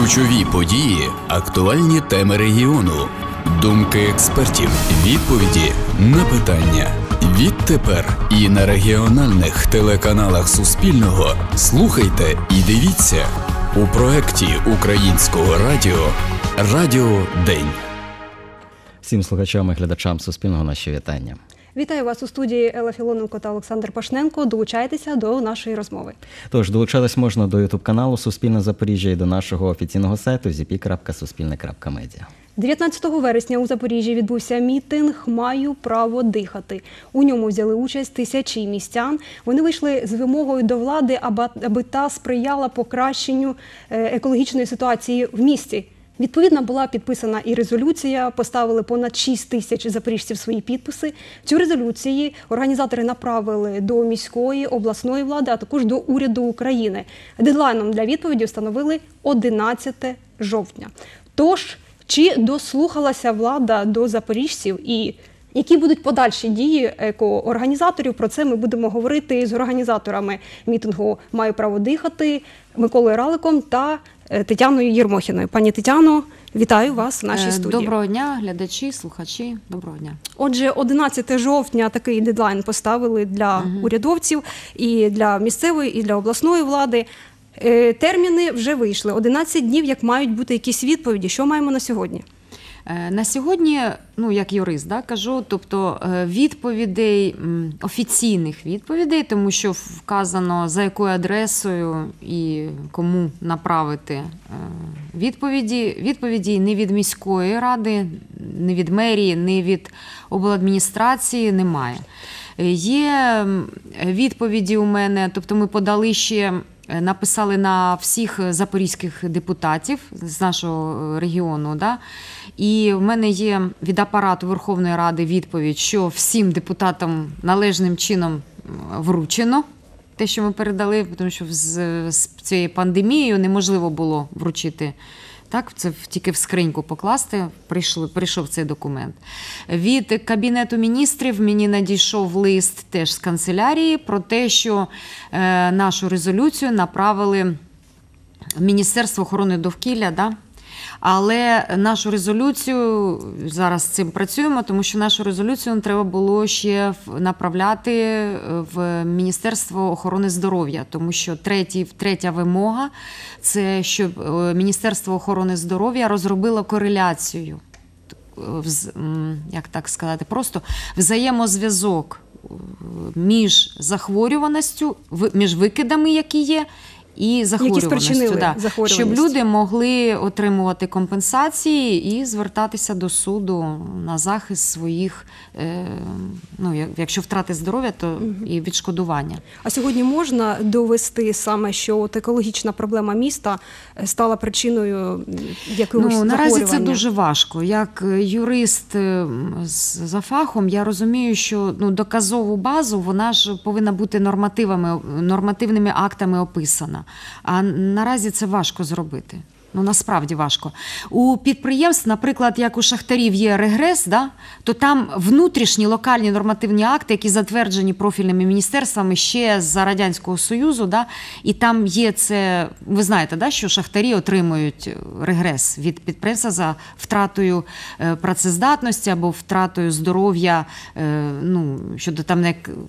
Ключові події, актуальні теми регіону, думки експертів, відповіді на питання. Відтепер і на регіональних телеканалах Суспільного слухайте і дивіться у проєкті Українського радіо «Радіо День». Всім слухачам і глядачам Суспільного наші вітання. Вітаю вас у студії Елла Філоненко та Олександр Пашненко. Долучайтеся до нашої розмови. Тож, долучатись можна до ютуб-каналу Суспільне Запоріжжя і до нашого офіційного сайту zp.suspilne.media. 19 вересня у Запоріжжі відбувся мітинг «Маю право дихати». У ньому взяли участь тисячі містян. Вони вийшли з вимогою до влади, аби та сприяла покращенню екологічної ситуації в місті. Відповідно, була підписана і резолюція, поставили понад 6 тисяч запоріжців свої підписи. Цю резолюцію організатори направили до міської, обласної влади, а також до уряду України. Дедлайном для відповіді встановили 11 жовтня. Тож, чи дослухалася влада до запоріжців і які будуть подальші дії екоорганізаторів? Про це ми будемо говорити з організаторами мітингу «Маю право дихати» Миколою Раликом та Тетяною Єрмохіною. Пані Тетяно, вітаю вас в нашій студії. Доброго дня, глядачі, слухачі, доброго дня. Отже, 11 жовтня такий дедлайн поставили для урядовців і для місцевої, і для обласної влади. Терміни вже вийшли. 11 днів, як мають бути якісь відповіді. Що маємо на сьогодні? На сьогодні, як юрист, кажу, тобто відповідей, офіційних відповідей, тому що вказано за якою адресою і кому направити відповіді не від міської ради, не від мерії, не від обладміністрації немає. Є відповіді у мене, тобто ми подали ще, написали на всіх запорізьких депутатів з нашого регіону, і в мене є від апарату Верховної Ради відповідь, що всім депутатам належним чином вручено те, що ми передали, тому що з цією пандемією неможливо було вручити. Так, це тільки в скриньку покласти, прийшов цей документ. Від Кабінету міністрів мені надійшов лист теж з канцелярії про те, що нашу резолюцію направили в Міністерство охорони довкілля, але нашу резолюцію, зараз з цим працюємо, тому що нашу резолюцію треба було ще направляти в Міністерство охорони здоров'я, тому що третя вимога – це щоб Міністерство охорони здоров'я розробило кореляцію, як так сказати, просто взаємозв'язок між захворюваністю, між викидами, які є, і захворюваністю, щоб люди могли отримувати компенсації і звертатися до суду на захист своїх, якщо втрати здоров'я, то і відшкодування. А сьогодні можна довести саме, що екологічна проблема міста стала причиною якогось захворювання? Наразі це дуже важко. Як юрист за фахом, я розумію, що доказову базу, вона ж повинна бути нормативними актами описана. А наразі це важко зробити. Насправді важко. У підприємств, наприклад, як у шахтарів є регрес, то там внутрішні локальні нормативні акти, які затверджені профільними міністерствами ще з Радянського Союзу, і там є це, ви знаєте, що шахтарі отримують регрес від підприємства за втратою працездатності або втратою здоров'я, щодо там,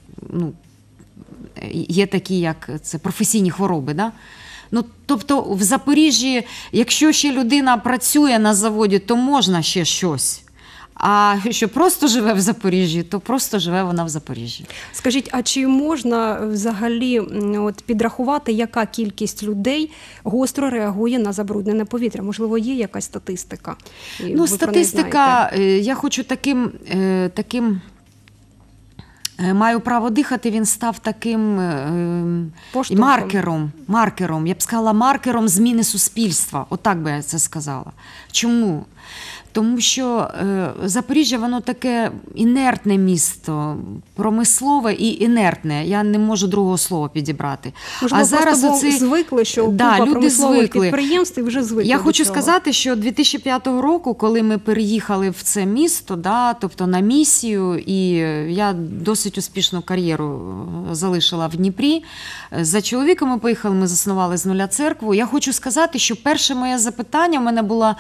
є такі, як це професійні хвороби, тобто в Запоріжжі, якщо ще людина працює на заводі, то можна ще щось. А що просто живе в Запоріжжі, то просто живе вона в Запоріжжі. Скажіть, а чи можна взагалі підрахувати, яка кількість людей гостро реагує на забруднене повітря? Можливо, є якась статистика? Статистика, я хочу таким «Маю право дихати», він став таким маркером, я б сказала, маркером зміни суспільства. Отак би я це сказала. Чому? Тому що Запоріжжя, воно таке інертне місто, промислове і інертне. Я не можу другого слова підібрати. Можливо, просто звикли, що купа промислових підприємств і вже звикли. Я хочу сказати, що 2005 року, коли ми переїхали в це місто, тобто на місію, і я досить успішну кар'єру залишила в Дніпрі, за чоловіком ми поїхали, ми заснували з нуля церкву. Я хочу сказати, що перше моє запитання, у мене була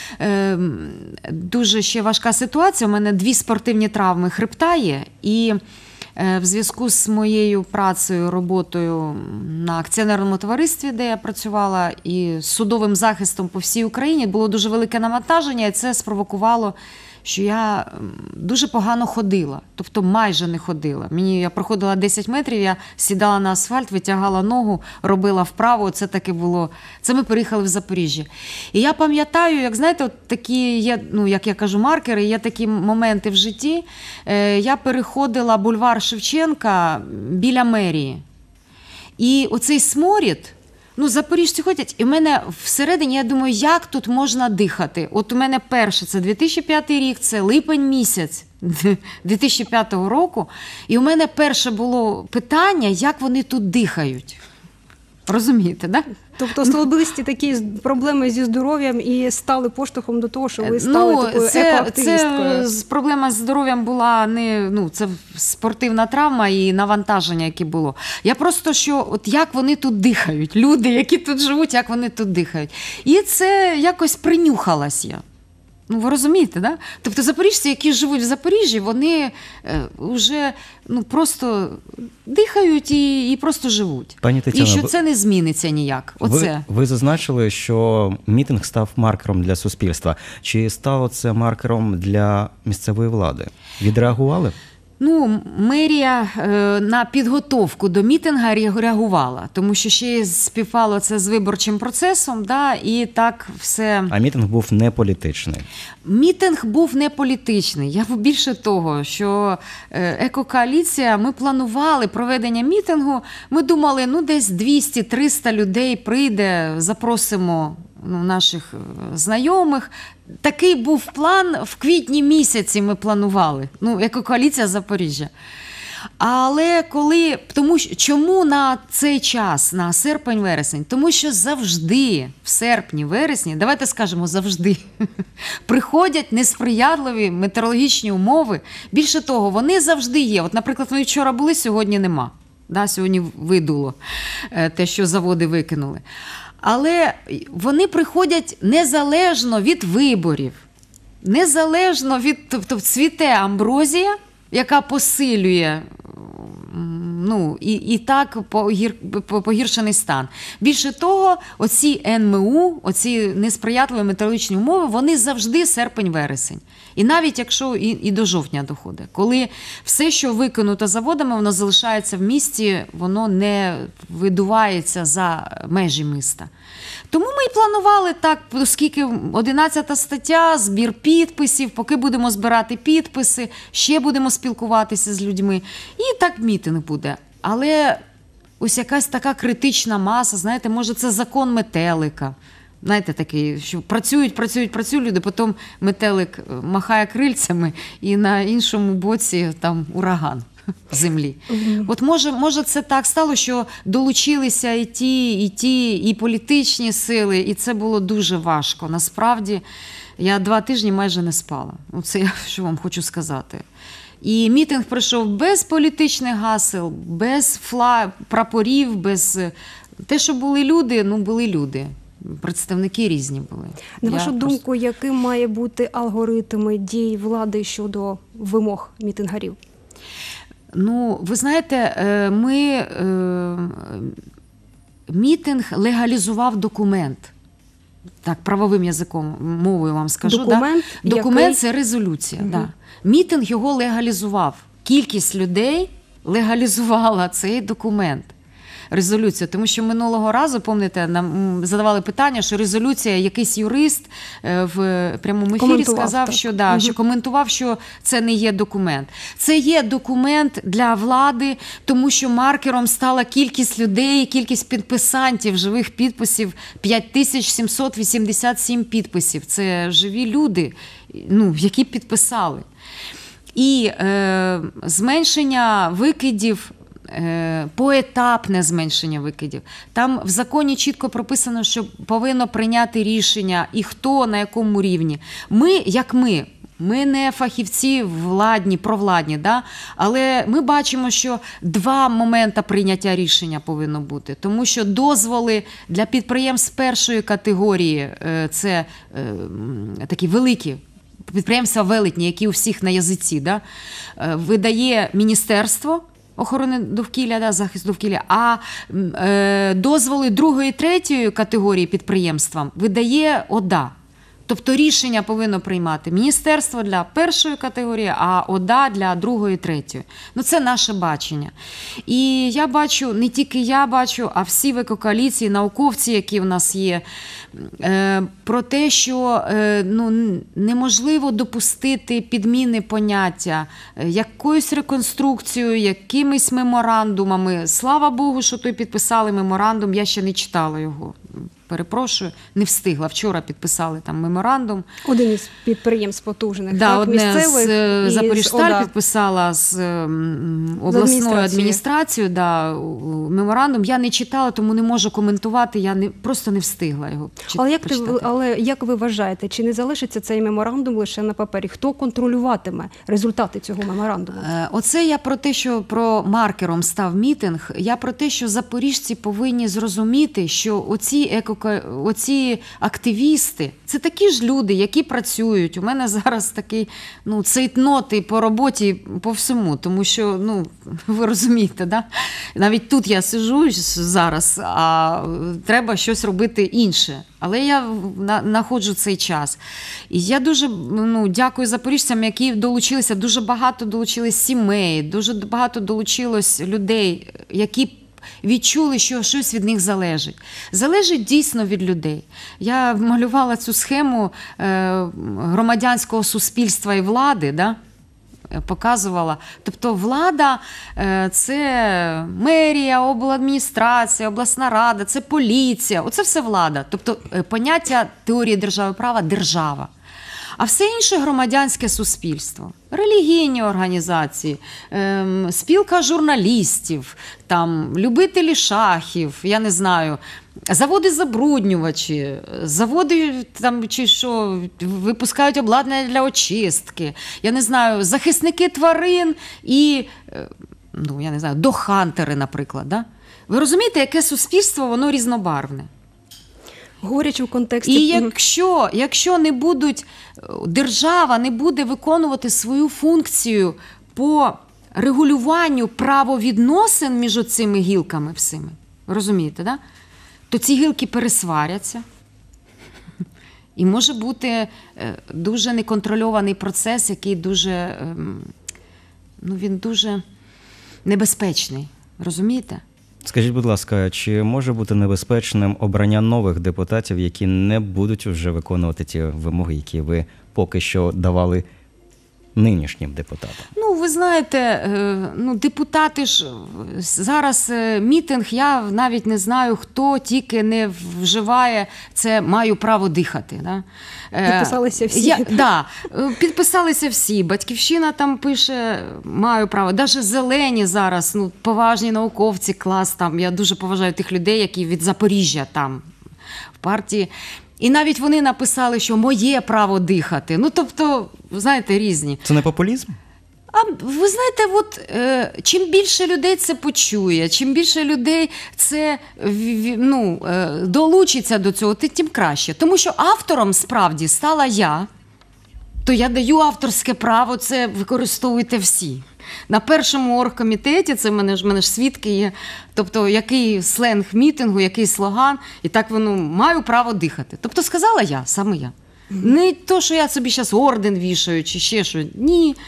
дуже ще важка ситуація, у мене 2 спортивні травми хребта є, і в зв'язку з моєю працею, роботою на акціонерному товаристві, де я працювала, і судовим захистом по всій Україні, було дуже велике навантаження, і це спровокувало, що я дуже погано ходила, тобто майже не ходила. Я проходила 10 метрів, я сідала на асфальт, витягала ногу, робила вправо, це таке було. Це ми переїхали в Запоріжжя. І я пам'ятаю, як, знаєте, от такі є, як я кажу, маркери, є такі моменти в житті. Я переходила бульвар Шевченка біля мерії. І оцей сморід, запоріжці ходять, і в мене всередині, я думаю, як тут можна дихати? От у мене перше, це 2005 рік, це липень місяць 2005 року, і у мене перше було питання, як вони тут дихають. Розумієте, да? Тобто особисті такі проблеми зі здоров'ям і стали поштовхом до того, що ви стали такою екоактивісткою. Це проблема з здоров'ям була це спортивна травма і навантаження, яке було. Я просто, як вони тут дихають, люди, які тут живуть, як вони тут дихають. І це якось принюхалась я. Ви розумієте, да? Тобто запоріжці, які живуть в Запоріжжі, вони вже просто дихають і просто живуть. Пані Тетяно, і що це не зміниться ніяк. Ви зазначили, що мітинг став маркером для суспільства. Чи стало це маркером для місцевої влади? Відреагували? Мерія на підготовку до мітинга реагувала, тому що ще співпало це з виборчим процесом, і так все... А мітинг був не політичний? Мітинг був не політичний. Я більше того, що екокоаліція, ми планували проведення мітингу, ми думали, десь 200-300 людей прийде, запросимо наших знайомих. Такий був план, в квітні місяці ми планували, екокоаліція Запоріжжя. Але чому на цей час, на серпень-вересень? Тому що завжди, в серпні-вересні, давайте скажемо завжди, приходять несприятливі метеорологічні умови. Більше того, вони завжди є. От, наприклад, ми вчора були, сьогодні нема. Сьогодні видуло те, що заводи викинули. Але вони приходять незалежно від виборів, незалежно від, тобто цвіте амброзія, яка посилює, і так погіршений стан. Більше того, оці НМУ, оці несприятливі метеорологічні умови, вони завжди серпень-вересень. І навіть якщо і до жовтня доходить. Коли все, що викинуто заводами, воно залишається в місті, воно не видувається за межі міста. Тому ми і планували так, оскільки 11 стаття, збір підписів, поки будемо збирати підписи, ще будемо спілкуватися з людьми. І так мітинг буде. Але ось якась така критична маса, знаєте, може це закон метелика. Знаєте, такий, що працюють люди, потім метелик махає крильцями і на іншому боці там ураган землі. От може це так стало, що долучилися і ті, і політичні сили, і це було дуже важко. Насправді, я 2 тижні майже не спала. Оце я що вам хочу сказати. І мітинг пройшов без політичних гасел, без прапорів, без... Те, що були люди, були люди. Представники різні були. На вашу думку, яким має бути алгоритм дій влади щодо вимог мітингарів? Ви знаєте, мітинг легалізував документ. Так, правовим язиком, мовою вам скажу. Документ – це резолюція. Да. Мітинг його легалізував. Кількість людей легалізувала цей документ. резолюцію. Тому що минулого разу, пам'ятаєте, нам задавали питання, що резолюція, якийсь юрист в прямому ефірі Коментував, сказав, так. що, що коментував, що це не є документ. Це є документ для влади, тому що маркером стала кількість людей, кількість підписантів, живих підписів, 5787 підписів. Це живі люди, які підписали. І зменшення викидів, поетапне зменшення викидів. Там в законі чітко прописано, що повинно прийняти рішення і хто, на якому рівні. Ми не фахівці владні, провладні, да? Але ми бачимо, що 2 моменти прийняття рішення повинно бути. Тому що дозволи для підприємств першої категорії – це такі великі підприємства велетні, які у всіх на язиці, да? Видає Міністерство охорони довкілля, да, захисту довкілля, а дозволи 2-3 категорії підприємствам видає ОДА. Тобто рішення повинно приймати міністерство для першої категорії, а ОДА для 2-3. Це наше бачення. І я бачу, не тільки я бачу, а всі в екокоаліції, науковці, які в нас є, про те, що неможливо допустити підміни поняття, якоюсь реконструкцією, якимись меморандумами. Слава Богу, що той підписали меморандум, я ще не читала його. Перепрошую, не встигла. Вчора підписали там меморандум. Один із підприємств потужних, да, так, одне місцевих. з Запоріжсталь підписала з обласною адміністрацією меморандум. Я не читала, тому не можу коментувати, я просто не встигла його почитати. Але як ви вважаєте, чи не залишиться цей меморандум лише на папері? Хто контролюватиме результати цього меморандуму? Оце я про те, що про маркером став мітинг. Я про те, що запоріжці повинні зрозуміти, що оці активісти, це такі ж люди, які працюють. У мене зараз такий цейтноти по роботі, по всьому, тому що, ви розумієте, да? Навіть тут я сиджу зараз, а треба щось робити інше. Але я знаходжу цей час. І я дуже дякую запоріжцям, які долучилися, дуже багато долучилось сімей, дуже багато долучилось людей, які відчули, що щось від них залежить. Залежить дійсно від людей. Я малювала цю схему громадянського суспільства і влади, да? Показувала. Тобто влада – це мерія, обладміністрація, обласна рада, це поліція. Оце все влада. Тобто поняття теорії держави права – держава. А все інше громадянське суспільство, релігійні організації, спілка журналістів, любителі шахів, я не знаю, заводи-забруднювачі, заводи чи що, випускають обладнання для очистки, я не знаю, захисники тварин і, я не знаю, догхантери, наприклад. Да? Ви розумієте, яке суспільство, воно різнобарвне? Говорячи в контексті... І якщо не будуть, держава не буде виконувати свою функцію по регулюванню правовідносин між цими гілками всіми, розумієте, да? То ці гілки пересваряться. І може бути дуже неконтрольований процес, який дуже, він дуже небезпечний, розумієте? Скажіть, будь ласка, чи може бути небезпечним обрання нових депутатів, які не будуть вже виконувати ті вимоги, які ви поки що давали нинішнім депутатам? Ви знаєте, депутати ж зараз мітинг, я навіть не знаю, хто тільки не вживає це «маю право дихати». Да? Підписалися всі. Підписалися всі. Батьківщина там пише «маю право». Навіть зелені зараз, поважні науковці, клас там. Я дуже поважаю тих людей, які від Запоріжжя там в партії. І навіть вони написали, що моє право дихати. Тобто, знаєте, різні. Це не популізм? А ви знаєте, чим більше людей це почує, чим більше людей це долучиться до цього, тим краще. Тому що автором справді стала я, то я даю авторське право, це використовуйте всі. На першому оргкомітеті, це в мене ж свідки є, тобто який сленг мітингу, який слоган, і так маю право дихати. Тобто сказала я, саме я. Не то, що я собі зараз орден вішаю чи ще що. Ні.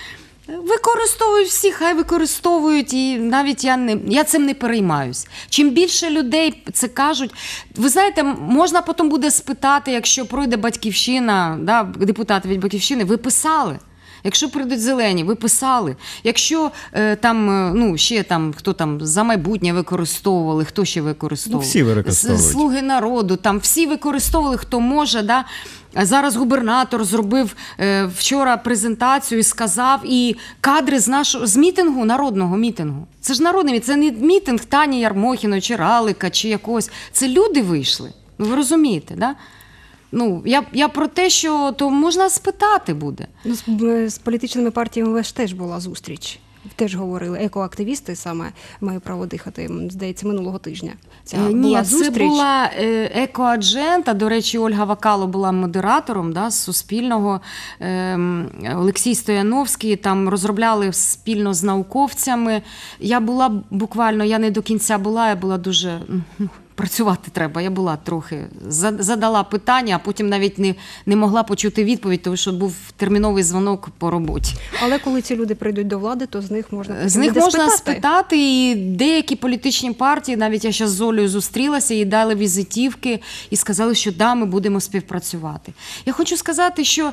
Використовують всі, хай використовують, і навіть я цим не переймаюсь. Чим більше людей це кажуть, ви знаєте, можна потім буде спитати, якщо пройде Батьківщина, да, депутати від Батьківщини, ви писали. Якщо прийдуть зелені, ви писали. Якщо ще хто там за майбутнє використовували, хто ще використовував? Всі використовують. Слуги народу, там всі використовували, хто може, да. Зараз губернатор зробив вчора презентацію і сказав, і кадри з мітингу, народного мітингу. Це ж народний мітинг, це не мітинг Тані Ярмохіної, чи Ралика, чи якогось. Це люди вийшли. Ну, ви розумієте, да? Ну, я про те, що то можна спитати буде. Ну, з політичними партіями ж теж була зустріч. Теж говорили, екоактивісти саме «Маю право дихати», здається, минулого тижня. Ні, це була екоаджента. До речі, Ольга Вакало була модератором, да, з Суспільного. Олексій Стояновський там розробляли спільно з науковцями. Я була буквально, я не до кінця була, я була дуже... Працювати треба. Я була трохи, задала питання, а потім навіть не могла почути відповідь, тому що був терміновий дзвонок по роботі. Але коли ці люди прийдуть до влади, то з них можна спитати. І деякі політичні партії, навіть я зараз з Олею зустрілася, їй дали візитівки і сказали, що да, ми будемо співпрацювати. Я хочу сказати, що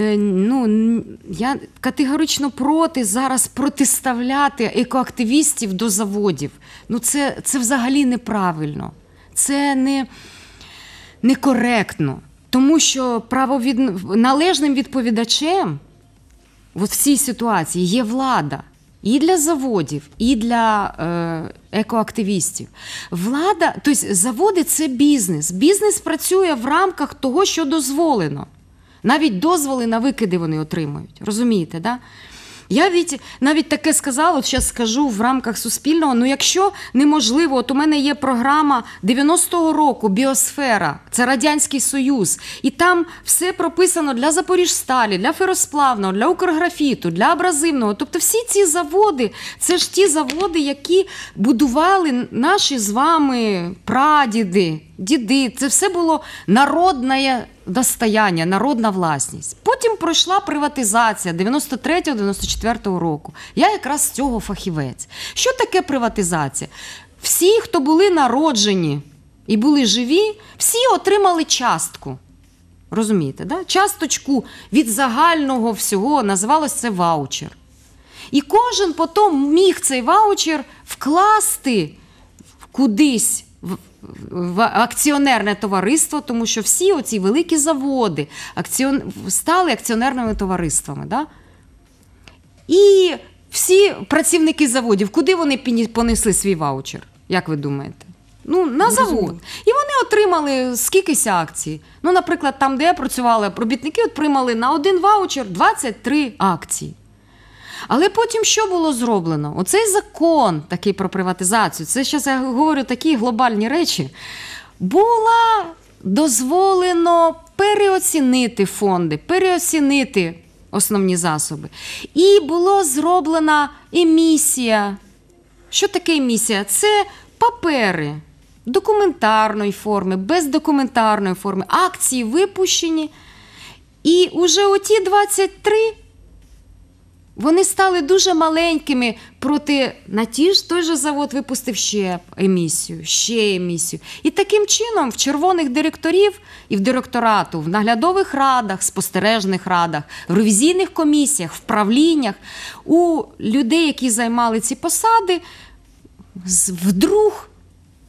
я категорично проти зараз протиставляти екоактивістів до заводів. Ну, це взагалі неправильно. Це некоректно, тому що належним відповідачем в цій ситуації є влада і для заводів, і для екоактивістів. Влада, тобто заводи – це бізнес. Бізнес працює в рамках того, що дозволено. Навіть дозволи на викиди вони отримують. Розумієте, да? Я навіть таке сказала, от зараз скажу в рамках Суспільного, ну якщо неможливо, от у мене є програма 90-го року «Біосфера», це Радянський Союз, і там все прописано для Запоріжсталі, для феросплавного, для Укрграфіту, для абразивного. Тобто всі ці заводи, це ж ті заводи, які будували наші з вами прадіди, діди. Це все було народне достояння, народна власність. Потім пройшла приватизація 93-94 року. Я якраз з цього фахівець. Що таке приватизація? Всі, хто були народжені і були живі, всі отримали частку. Розумієте, да? Часточку від загального всього, називалось це ваучер. І кожен потім міг цей ваучер вкласти кудись в акціонерне товариство, тому що всі оці великі заводи стали акціонерними товариствами. Да? І всі працівники заводів, куди вони понесли свій ваучер? Як ви думаєте? Ну, на завод. І вони отримали скількись акцій. Ну, наприклад, там, де я працювала, робітники отримали на один ваучер 23 акції. Але потім що було зроблено? Оцей закон такий про приватизацію, це зараз я говорю такі глобальні речі, було дозволено переоцінити фонди, переоцінити основні засоби. І була зроблена емісія. Що таке емісія? Це папери документарної форми, без документарної форми, акції випущені. І вже оті 23 вони стали дуже маленькими той же завод випустив ще емісію. І таким чином в червоних директорів і в директорату, в наглядових радах, спостережних радах, в ревізійних комісіях, в правліннях у людей, які займали ці посади, вдруг,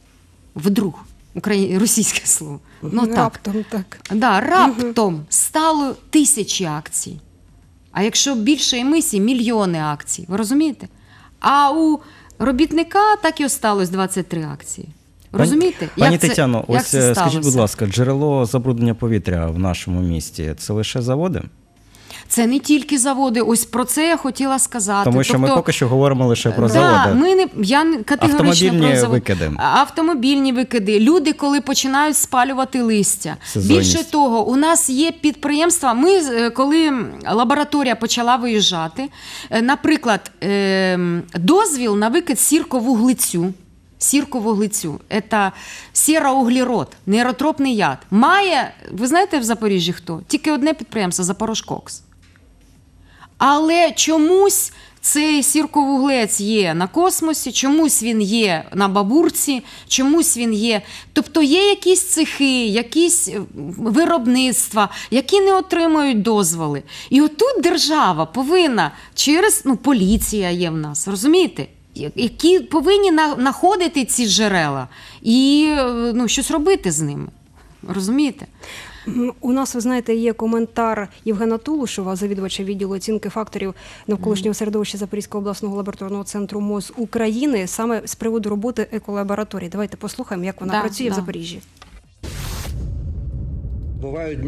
російське слово, раптом так. Да, раптом стало 1000 акцій. А якщо більше емісій, мільйони акцій. Ви розумієте? А у робітника так і осталось 23 акції. Розумієте? Пані Тетяно, ось скажіть, будь ласка, джерело забруднення повітря в нашому місті – це лише заводи? Це не тільки заводи. Ось про це я хотіла сказати. Тому що ми поки що говоримо лише про заводи. Я категорично автомобільні про заводи. викиди. Автомобільні викиди. Люди, коли починають спалювати листя. Сезонність. Більше того, у нас є підприємства. Коли лабораторія почала виїжджати, наприклад, дозвіл на викид сірковуглецю. Сірковуглецю – це сіроуглерод, нейротропний яд. Має, ви знаєте в Запоріжжі хто? Тільки одне підприємство – Запорожкокс. Але чомусь цей сірковуглець є на космосі, чомусь він є на Бабурці, чомусь він є. Тобто є якісь цехи, якісь виробництва, які не отримують дозволи. І отут держава повинна через, поліція є в нас, розумієте? Які повинні знаходити ці джерела і щось робити з ними. Розумієте? У нас, ви знаєте, є коментар Євгена Тулушева, завідувача відділу оцінки факторів навколишнього середовища Запорізького обласного лабораторного центру МОЗ України, саме з приводу роботи еколабораторії. Давайте послухаємо, як вона працює в Запоріжжі. Бувають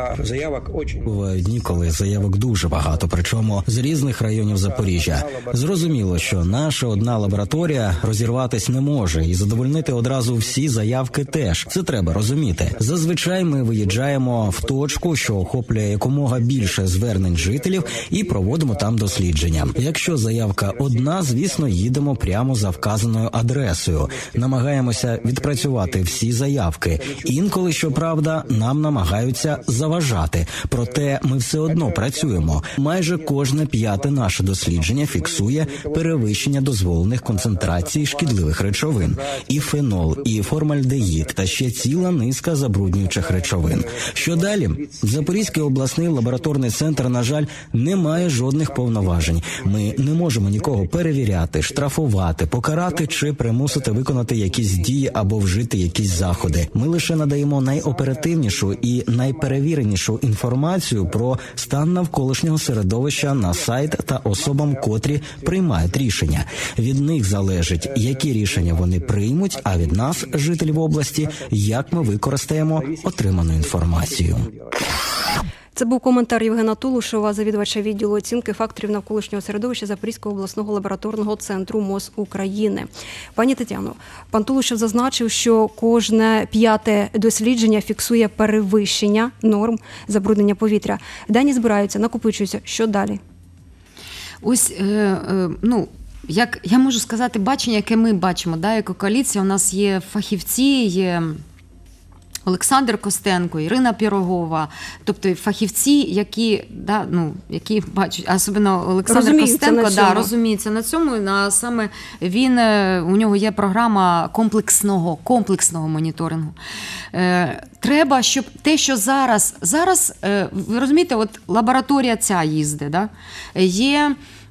дні, коли заявок дуже багато, причому з різних районів Запоріжжя. Зрозуміло, що наша одна лабораторія розірватись не може і задовольнити одразу всі заявки теж. Це треба розуміти. Зазвичай ми виїжджаємо в точку, що охоплює якомога більше звернень жителів, і проводимо там дослідження. Якщо заявка одна, звісно, їдемо прямо за вказаною адресою. Намагаємося відпрацювати всі заявки. Інколи, щоправда, нам намагаються заважати. Проте ми все одно працюємо. Майже кожне 5-те наше дослідження фіксує перевищення дозволених концентрацій шкідливих речовин. І фенол, і формальдегід, та ще ціла низка забруднюючих речовин. Що далі? Запорізький обласний лабораторний центр, на жаль, не має жодних повноважень. Ми не можемо нікого перевіряти, штрафувати, покарати чи примусити виконати якісь дії або вжити якісь заходи. Ми лише надаємо найоперативнішу і найперевіренішу інформацію про стан навколишнього середовища на сайт та особам, котрі приймають рішення. Від них залежить, які рішення вони приймуть, а від нас, жителів області, як ми використаємо отриману інформацію. Це був коментар Євгена Тулушева, завідувача відділу оцінки факторів навколишнього середовища Запорізького обласного лабораторного центру МОЗ України. Пані Тетяно, пан Тулушев зазначив, що кожне 5-те дослідження фіксує перевищення норм забруднення повітря. Дані збираються, накопичуються. Що далі? Ось, як я можу сказати, бачення, яке ми бачимо, екокоаліція, у нас є фахівці, є Олександр Костенко, Ірина Пірогова, тобто фахівці, які бачать, особливо Олександр Костенко, розуміється на цьому, саме у нього є програма комплексного моніторингу. Треба, щоб те, що зараз, ви розумієте, от лабораторія ця їздить, є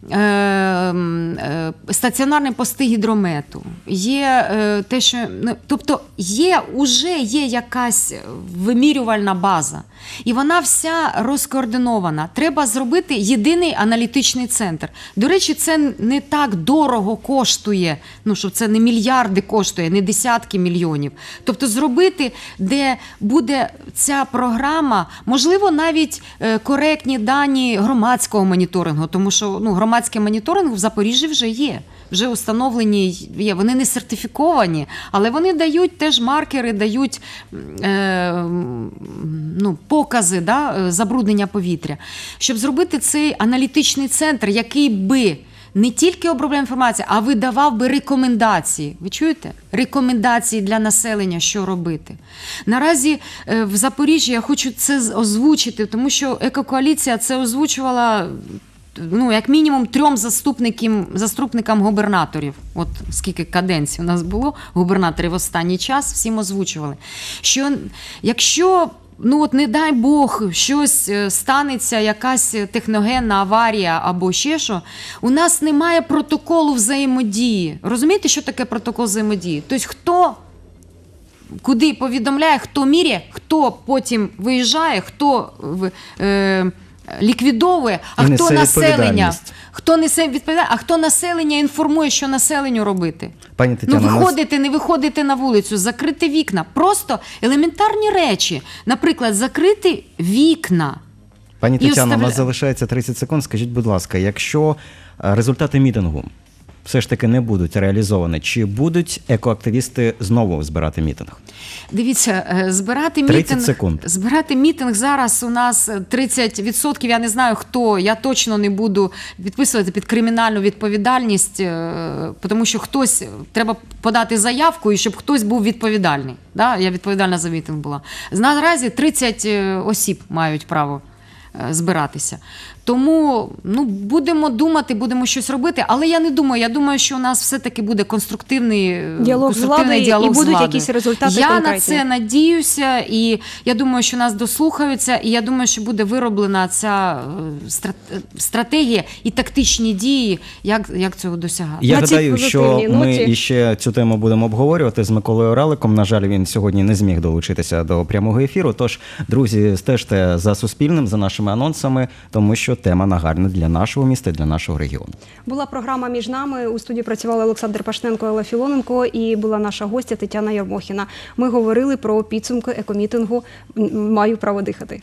стаціонарні пости гідромету, є те, що, тобто вже є якась вимірювальна база, і вона вся розкоординована. Треба зробити єдиний аналітичний центр. До речі, це не так дорого коштує, щоб це не мільярди коштує, не десятки мільйонів. Тобто зробити, де буде ця програма, можливо, навіть коректні дані громадського моніторингу, тому що громадський моніторинг в Запоріжжі вже є. Вже установлені є, вони не сертифіковані, але вони дають теж маркери, дають покази забруднення повітря. Щоб зробити цей аналітичний центр, який би не тільки обробляв інформацію, а видавав би рекомендації. Ви чуєте? Рекомендації для населення, що робити. Наразі в Запоріжжі я хочу це озвучити, тому що екокоаліція це озвучувала як мінімум 3 заступникам губернаторів. От скільки каденцій у нас було губернаторів в останній час, всім озвучували. Що якщо, не дай Бог, щось станеться, якась техногенна аварія або ще що, у нас немає протоколу взаємодії. Розумієте, що таке протокол взаємодії? Тобто хто куди повідомляє, хто міряє, хто потім виїжджає, хто ліквідовує, а хто населення, хто несе відповідальність, а хто населення інформує, що населенню робити. Пані Тетяно, не виходити на вулицю, закрити вікна. Просто елементарні речі. Наприклад, закрити вікна. Пані Тетяно, у нас залишається 30 секунд. Скажіть, будь ласка, якщо результати мітингу все ж таки не будуть реалізовані, чи будуть екоактивісти знову збирати мітинг? Дивіться, збирати мітинг зараз у нас 30%, я не знаю хто, я точно не буду підписувати під кримінальну відповідальність, тому що треба подати заявку, і щоб хтось був відповідальний. Я відповідальна за мітинг була. Наразі 30 осіб мають право збиратися. Тому будемо думати, будемо щось робити, але я не думаю. Я думаю, що у нас все-таки буде конструктивний діалог з владою, і будуть якісь результати конкретні. Я на це надіюся, і я думаю, що нас дослухаються, і я думаю, що буде вироблена ця стратегія і тактичні дії, як цього досягати. Я На цій гадаю, що позитивній ми ноті. іще цю тему будемо обговорювати з Миколою Ораликом. На жаль, він сьогодні не зміг долучитися до прямого ефіру. Тож, друзі, стежте за Суспільним, за нашими анонсами, тому що тема нагальна для нашого міста і для нашого регіону. Була програма «Між нами». У студії працювали Олександр Пашненко, Елла Філоненко і була наша гостя Тетяна Євмохіна. Ми говорили про підсумки екомітингу «Маю право дихати».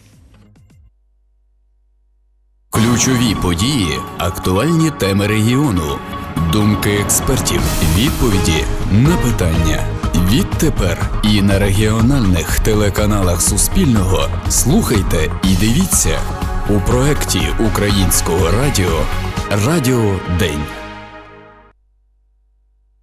Ключові події, актуальні теми регіону, думки експертів, відповіді на питання. Відтепер і на регіональних телеканалах Суспільного слухайте і дивіться у проекті Українського радіо «Радіо День».